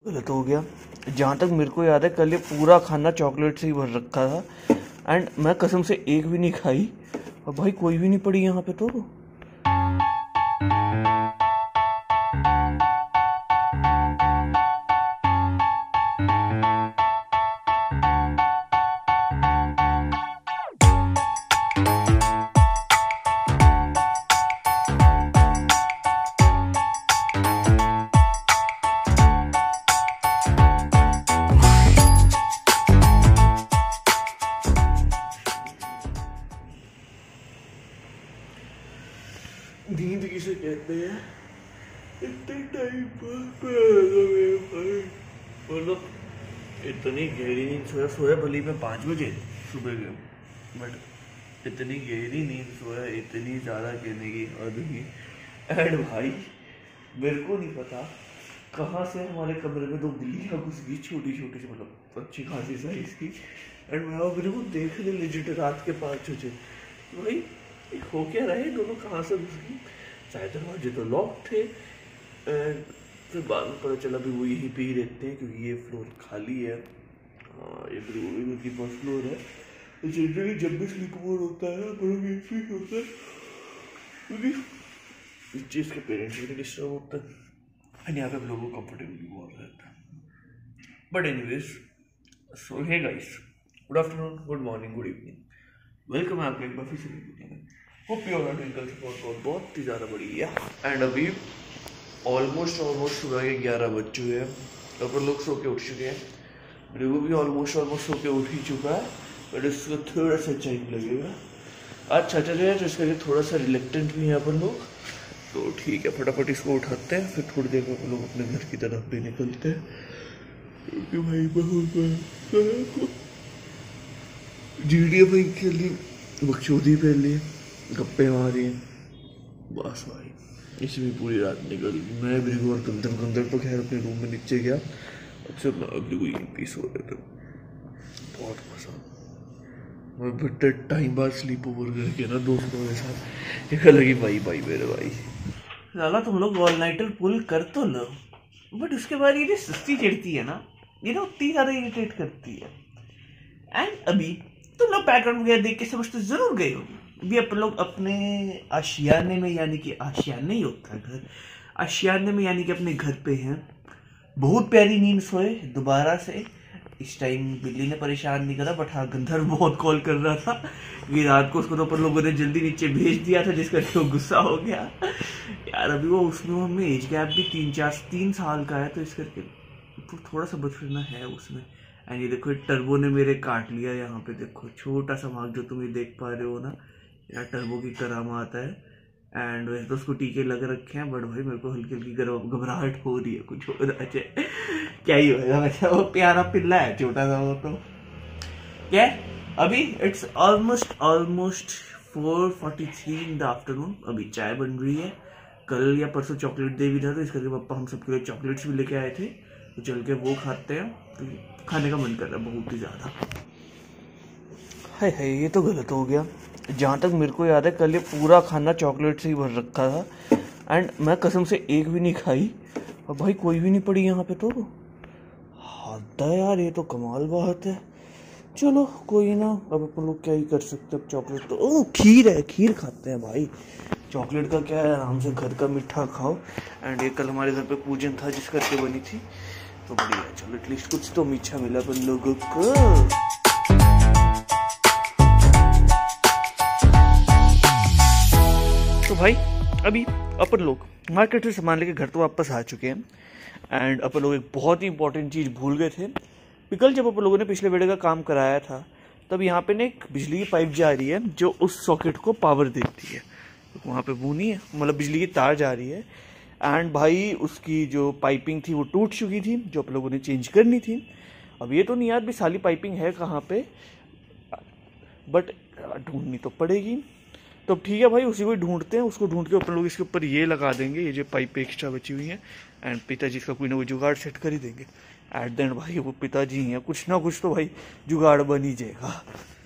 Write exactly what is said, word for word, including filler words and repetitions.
गलत हो गया। जहाँ तक मेरे को याद है कल ये पूरा खाना चॉकलेट से ही भर रखा था एंड मैं कसम से एक भी नहीं खाई और भाई कोई भी नहीं पड़ी यहाँ पे। तो नींद किसे कहते हैं? इतने टाइम मतलब इतनी गहरी नींद सोया सोया भली मैं पाँच बजे सुबह के, बट इतनी गहरी नींद सोया, इतनी ज़्यादा कहने की हद नहीं। एंड भाई मेरे को नहीं पता कहाँ से हमारे कमरे में दो बिल्लियाँ घुस गई, छोटी छोटी सी, मतलब अच्छी खासी साइज की। एंड मैं मेरे को देखने लेजिट रात के पाँच बजे भाई हो क्या रहे, दोनों कहाँ से घुस गई। शायद दरवाजे तो लॉक थे एंड फिर बाद में पता चला भी वो यहीं पे ही रहते हैं क्योंकि ये फ्लोर खाली है। हाँ ये उनकी फर्स्ट फ्लोर है। तो जनरली जब भी स्लीप ओवर होता है बड़ा यही होता है क्योंकि इस चीज़ के पेरेंट्स भी डिस्टर्ब होता है एंड यहाँ पे लोगों को कम्फर्टेबली बहुत रहता है। But anyways so hey guys, good afternoon, good morning, good evening, welcome है आपका एक बार फिर से वीडियो में। Hope you are twinkle support बहुत बहुत ही ज़्यादा बढ़िया। एंड अभी ऑलमोस्ट ऑलमोस्ट सुबह के ग्यारह बज चुके हैं, तो अपन लोग सो के उठ चुके हैं। मेरे को भी ऑलमोस्ट ऑलमोस्ट सो के उठ ही चुका है, बट इसको थोड़ा सा टाइम लगेगा। आज सैटरडे है तो इसके लिए थोड़ा सा रिलेक्टेंट भी है अपन लोग, तो ठीक है फटाफट इसको उठाते हैं, फिर थोड़ी देर में अपन लोग अपने घर की तरफ भी निकलते हैं क्योंकि भाई बहुत जी डी भाई के लिए बकचोदी पहन लिए, गप्पे मारी, बस भाई इसमें पूरी रात निकल गई। मैं भी और गंदर गंदर तो खैर अपने रूम में नीचे गया, अच्छा मैं अभी कोई पीस हो रहे थे, बहुत मजा। मैं बड़े टाइम बाद स्लीप ओवर करके ना दोस्तों के साथ एक अलग ही भाई भाई मेरे भाई लाला तुम लोग ऑल नाइटर पुल कर तो लो, बट उसके बाद ये सुस्ती चढ़ती है ना, ये ना उतनी ज़्यादा इरिटेट करती है। एंड अभी तुम लोग बैकग्राउंड वगैरह देख के समझ तो जरूर गए होंगे, अभी अपन लोग अपने आशियाने में, यानी कि आशियाने ही होता है घर, आशियाने में यानी कि अपने घर पे हैं। बहुत प्यारी नींद सोए दोबारा से। इस टाइम बिल्ली ने परेशान नहीं करा, बट हाँ गंधर्व बहुत कॉल कर रहा था कि रात को उसको तो अपन लोगों ने जल्दी नीचे भेज दिया था, जिस करके वो गुस्सा हो गया यार। अभी वो उसमें हमें एज गैप भी तीन चार तीन साल का है, तो इस करके तो थोड़ा सा बचपना है उसमें। एंड ये देखो टर्बो ने मेरे काट लिया, यहाँ पे देखो छोटा सा मार्क जो तुम ये देख पा रहे हो ना, यार टर्बो की करामात है। एंड वैसे तो उसको टीके लग रखे हैं, बट भाई मेरे को हल्की हल्की घबराहट हो रही है, कुछ हो रहा है क्या ही होगा। वैसे वो प्यारा पिल्ला है छोटा सा वो, तो क्या अभी it's almost almost four forty three in the afternoon. अभी चाय बन रही है, कल या परसों चॉकलेट डे भी था, तो इस करके पापा हम सबके लिए चॉकलेट्स भी लेके आए थे, तो चल के वो खाते हैं, तो खाने का मन कर रहा है बहुत ही ज़्यादा। हाय हाय ये तो गलत हो गया। जहाँ तक मेरे को याद है कल ये पूरा खाना चॉकलेट से ही भर रखा था एंड मैं कसम से एक भी नहीं खाई और भाई कोई भी नहीं पड़ी यहाँ पे। तो हद है यार, ये तो कमाल बात है। चलो कोई ना, अब अपन लोग क्या ही कर सकते हैं। अब चॉकलेट तो ओ खीर है, खीर खाते हैं भाई, चॉकलेट का क्या है, आराम से घर का मीठा खाओ। एंड ये कल हमारे घर पे पूजन था जिस करके बनी थी, तो बढ़िया है। चलो एटलीस्ट कुछ तो मीठा मिला अपन लोगों को। तो भाई अभी अपन लोग मार्केट से सामान लेके घर तो वापस आ चुके हैं एंड अपन लोग एक बहुत ही इंपॉर्टेंट चीज़ भूल गए थे। कल जब अपन लोगों ने पिछले वीडियो का काम कराया था, तब यहाँ पे ना एक बिजली की पाइप जा रही है जो उस सॉकेट को पावर देती है, तो वहाँ पे वो नहीं है, मतलब बिजली की तार जा रही है। एंड भाई उसकी जो पाइपिंग थी वो टूट चुकी थी, जो अपन लोगों ने चेंज करनी थी। अब ये तो नहीं याद भी साली पाइपिंग है कहाँ पे, बट ढूंढनी तो पड़ेगी। तो ठीक है भाई, उसी को ढूंढते हैं, उसको ढूंढ के अपन लोग इसके ऊपर ये लगा देंगे, ये जो पाइप एक्स्ट्रा बची हुई है, एंड पिताजी इसका कोई ना कोई जुगाड़ सेट कर ही देंगे। एट द एंड भाई वो पिताजी हैं, कुछ ना कुछ तो भाई जुगाड़ बन ही जाएगा।